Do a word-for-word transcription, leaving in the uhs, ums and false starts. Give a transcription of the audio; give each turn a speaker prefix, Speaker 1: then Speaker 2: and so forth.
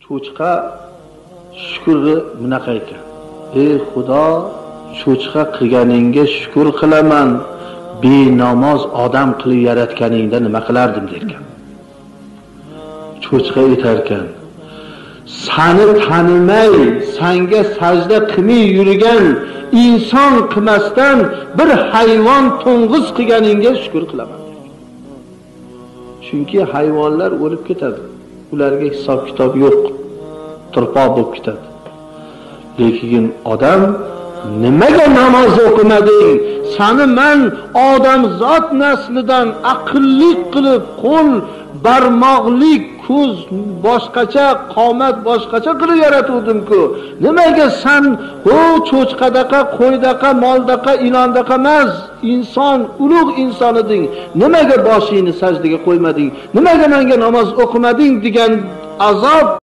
Speaker 1: cho'chqa shukri bunaqa ekan. Ey Xudo, cho'chqa qilganingga shukr qilaman. Benamoz odam qilib yaratganingda nima qilardim derkan. Cho'chqa aytarkan, seni tanimay, senga sajda qilmay yurgan inson qilmasdan bir hayvon to'ng'iz qilganingga shukr qilaman. Chunki hayvonlar o'lib ketadi. Ularga hisob kitob yo'q. Turpoq bo'lib ketadi. Lekin odam nimaga namoz o'qimading? Seni men odam zot naslidan aqlli qilib, qo'l barmoqlik, ko'z boshqacha, qomat boshqacha qilib yaratuvdim-ku. Nimaga sen o cho'chqadaqa, qo'ydaqa, moldaqa, ilondaqa emas, inson, ulug' inson eding. Nimaga boshingni sajdaga qo'ymading? Nimaga menga namoz o'qimading degan azob